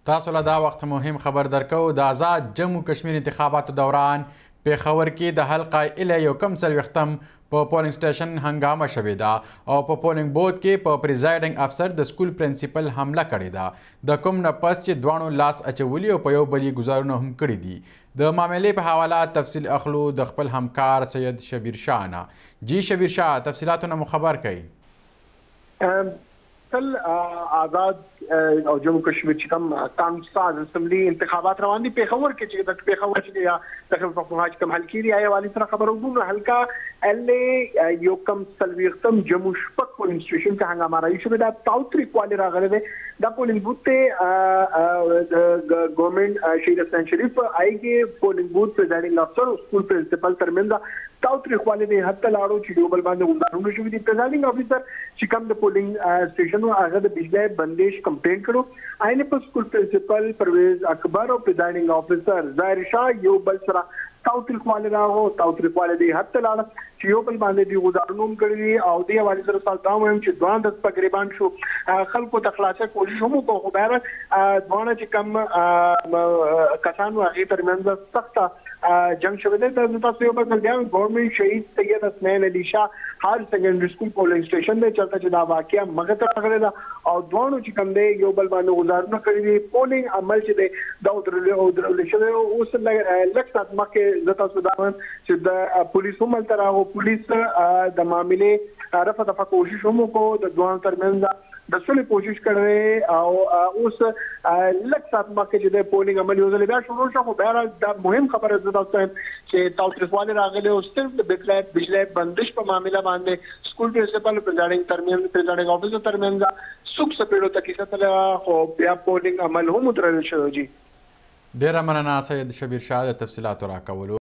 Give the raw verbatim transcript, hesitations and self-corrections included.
تاسو له دا وخت مهم خبر درکو د آزاد جموں کشمیر انتخاباتو دوران پیښور کې د حلقه اله یو کم څلوېښتم په پولنګ سټیشن هنګامه شوې ده او په پولنګ بوث کې په پریزایډنګ افسر د سکول پرنسپل حمله کړې ده د کوم نه پس چې دواړو لاس اچولي او په یو بل یې ګزارونه هم کړي دي د معاملې په حواله تفصیل اخلو د خپل همکار سید شبیر شاه نه. جی شبیر شاه، تفصیلاتونه مو خبر کړئ. تل آزاد او جموں کشمیر چې کوم کانساز اسمبلی انتخابات روان دي پیښور کې چې د پیښور چې یا د خیبر پختونخوا چې کوم حلقې دی آیا والی سره خبرو وګورو حلقه ال یو کم څلوېښتم جموں شپږ پولینګ سټیشن ته هنګامه راوي شوې ده. تاوتری کوالی راغلی دی دا پولینګ بوث ته د ګورنمنټ شهید حسین شریف آیګي پولینګ بوث پریزایډنګ افسر او سکول پرنسپل ترمنځ تاوتری کوالی دی حتی لاړو چې یو بل باندې ګزارونه شوي دي. پریزایډنګ افسر چې کوم د پولینګ سټیشن هغه د بجلی بندش کمپلین کړو آینه په سکول پرنسپل پرویز اکبر او پریزایډنګ افسر ظاهر شاه یو بل سره تاوتری کوالی راغو تاوتری کوالی دی حتی لاړه چې یو بل باندې دی ګزارونه هم کړي او دې حوالې سره تاسو ته وایم چې دوه د تقریبا شو خلکو ته خلاصه کوشش هم وکړو خو بهر دوه چې کم کسانو هغه ترمنځ سخته جنگ شوی دی. د تاسو یو بل ځل ګورنمنټ شهید سید حسنین علي شاه هر سیکنډري سکول پولینګ سټیشن دی چلته چې دا واقعیا مغه ته راغلی ده او دوه چې کم دی یو بل باندې گزارونه کړی دي. پولینګ عمل چې دی دا درول شوی اوس لږ ساعت مخکې زه تاسو ته وایم چې د پولیس هم هلته راغلو. پولیس د معاملې رفع دفع کوشش هم وکړو د دوه ترمنځ د سولې کوشش کړی او اوس لږ ساعت مخکې چې د پولینګ عمل یو ځل بیا شروع شو. خو بهرحال دا مهم خبره زه تاسو ته چې تاوتریخوالی راغلی او صرف د بجلی بندش په معامله باندې سکول پرنسپل پریزایډنګ ترمنځ پریزایډنګ افسر ترمنځ څوک سپېړو ته کیسه تله خو بیا پولینګ عمل هم ودرول شوی. جی ډېره مننه سید شبیر شاه د تفصیلاتو راکولو.